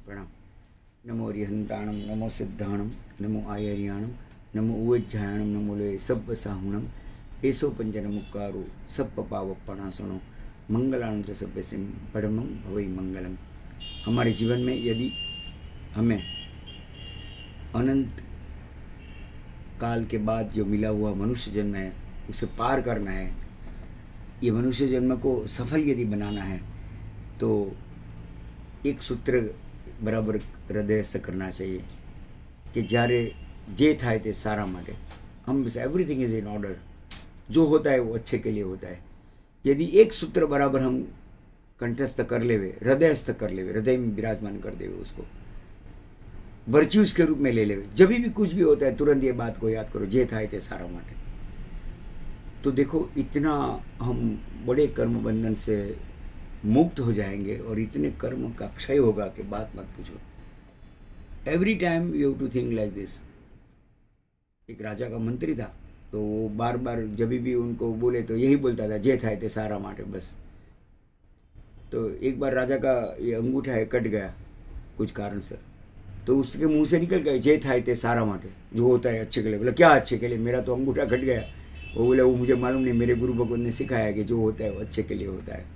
प्रणाम। नमो अरिहंताणम, नमो सिद्धाणम, नमो आयर्याणम, नमो उज्जायणम, नमो ले सब साहुणम, ऐसो पंजन मुक्कारो सब पावपणासुनो, मंगलाणम च सभ्यसिम परमं भवै मंगलम। हमारे जीवन में यदि हमें अनंत काल के बाद जो मिला हुआ मनुष्य जन्म है उसे पार करना है, ये मनुष्य जन्म को सफल यदि बनाना है तो एक सूत्र बराबर हृदयस्थ करना चाहिए कि જ્યારે જે થાય તે सारा માટે हम एवरीथिंग इज इन ऑर्डर। जो होता है वो अच्छे के लिए होता है। यदि एक सूत्र बराबर हम कंठस्थ कर लेवे, हृदयस्थ कर लेवे, हृदय में विराजमान कर देवे, उसको वर्च्यूज के रूप में ले लेवे, जब भी कुछ भी होता है तुरंत ये बात को याद करो, जे થાય તે सारा માટે। तो देखो इतना हम बड़े कर्म बंधन से मुक्त हो जाएंगे और इतने कर्म का क्षय होगा कि बात मत पूछो। Every time you have to think like this. एक राजा का मंत्री था, तो वो बार बार जब भी उनको बोले तो यही बोलता था, जे થાય તે सारा માટે बस। तो एक बार राजा का ये अंगूठा है कट गया कुछ कारण से, तो उसके मुंह से निकल गया, जे થાય તે सारा માટે, जो होता है अच्छे के लिए। बोला क्या अच्छे के लिए, मेरा तो अंगूठा कट गया। वो बोले वो मुझे मालूम नहीं, मेरे गुरु भगवान ने सिखाया कि जो होता है वो अच्छे के लिए होता है।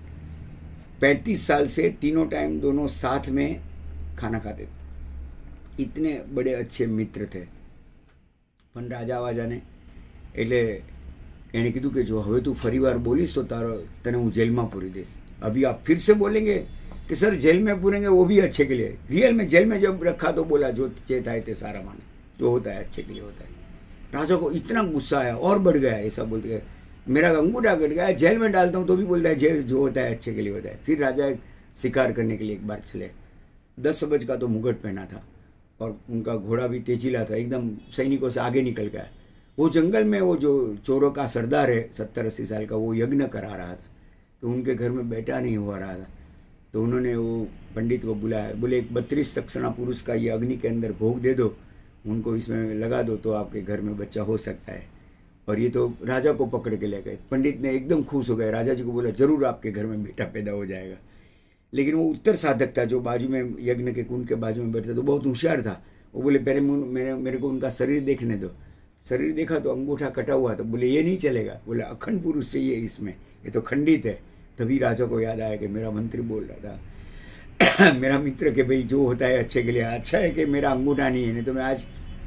35 साल से तीनों टाइम दोनों साथ में खाना खाते थे, इतने बड़े अच्छे मित्र थे। पण राजा वाजाने એટલે એણે કીધું કે જો હવે તું ફરીવાર બોલીશ તો તને હું જેલમાં પૂરી દઈશ। अभी आप फिर से बोलेंगे कि सर जेल में पूरेंगे, वो भी अच्छे के लिए। रियल में जेल में जब रखा तो बोला जो जे થાય તે सारा माने, जो होता है अच्छे के लिए होता है। राजा को इतना गुस्सा आया और बढ़ गया, ऐसा बोलते गए मेरा अंगूठा कट गया, जेल में डालता हूँ तो भी बोलता है जो होता है अच्छे के लिए होता है। फिर राजा शिकार करने के लिए एक बार चले। 10 अब्ज का तो मुकुट पहना था और उनका घोड़ा भी तेजीला था, एकदम सैनिकों से आगे निकल गया। वो जंगल में वो जो चोरों का सरदार है 70-80 साल का, वो यज्ञ करा रहा था, तो उनके घर में बैठा नहीं हुआ रहा था। तो उन्होंने वो पंडित को बुलाया, बोले एक 32 सक्षणा पुरुष का ये अग्नि के अंदर भोग दे दो, उनको इसमें लगा दो तो आपके घर में बच्चा हो सकता है। और ये तो राजा को पकड़ के ले गए। पंडित ने एकदम खुश हो गए, राजा जी को बोला जरूर आपके घर में बेटा पैदा हो जाएगा। लेकिन वो उत्तर साधक था, जो बाजू में यज्ञ के कुंड के बाजू में बैठा, तो बहुत होशियार था। वो बोले पहले मेरे को उनका शरीर देखने दो। शरीर देखा तो अंगूठा कटा हुआ, तो बोले ये नहीं चलेगा। बोले अखंड पुरुष चाहिए इसमें, ये तो खंडित है। तभी राजा को याद आया कि मेरा मंत्री बोल रहा था मेरा मित्र के भाई जो होता है अच्छे के लिए, अच्छा है कि मेरा अंगूठा नहीं है, नहीं तो मैं आज।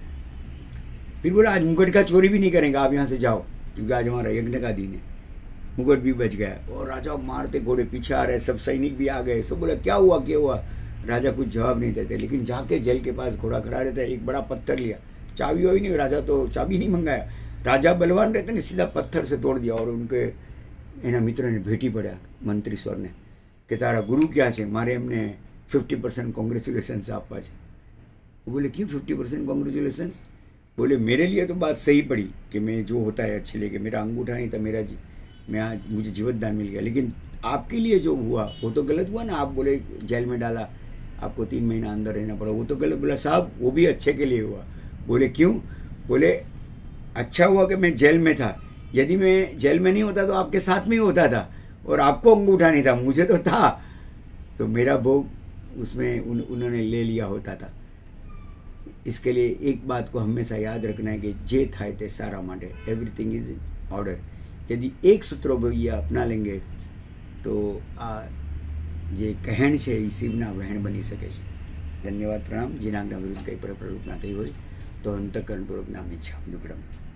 फिर बोला आज मुकुट का चोरी भी नहीं करेंगे, आप यहाँ से जाओ, क्योंकि आज हमारा यज्ञ का दिन है। मुकुट भी बच गया और राजा मारते घोड़े पीछे आ रहे, सब सैनिक भी आ गए। सब बोला क्या हुआ क्या हुआ। राजा कुछ जवाब नहीं देते, लेकिन जाके जेल के पास घोड़ा खड़ा रहता है, एक बड़ा पत्थर लिया, चाबी हो ही नहीं, राजा तो चाबी नहीं मंगाया। राजा बलवान रहते ने, सीधा पत्थर से तोड़ दिया। और उनके एना मित्र ने भेटी पड़ा मंत्री स्वर ने कि तारा गुरु क्या है, मारे एमने 50% कॉन्ग्रेचुलेशन्स आपवा छे। वो बोले क्यों 50% कॉन्ग्रेचुलेशन्स। बोले मेरे लिए तो बात सही पड़ी कि मैं जो होता है अच्छे लिए, मेरा अंगूठा नहीं था, मैं आज मुझे जीवतदान मिल गया। लेकिन आपके लिए जो हुआ वो तो गलत हुआ ना। आप बोले जेल में डाला, आपको 3 महीना अंदर रहना पड़ा, वो तो गलत। बोला साहब वो भी अच्छे के लिए हुआ। बोले क्यों। बोले अच्छा हुआ कि मैं जेल में था, यदि मैं जेल में नहीं होता तो आपके साथ में ही होता था, और आपको अंगूठा नहीं था, मुझे तो था, तो मेरा भोग उसमें उन्होंने ले लिया होता था। इसके लिए एक बात को हमेशा याद रखना है कि जे થાય તે सारा માટે, एवरीथिंग इज इन ऑर्डर। यदि एक सूत्र ये अपना लेंगे तो आ जे કહેણ છે એ શિવના વહેણ બની શકે છે। ધન્યવાદ, પ્રણામ। જેના વિરુદ્ધ કંઈ પણ પ્રવૃત્તિ ના થઈ હોય તો અંતઃકરણપૂર્વક નામ ઈચ્છા દુકડમ।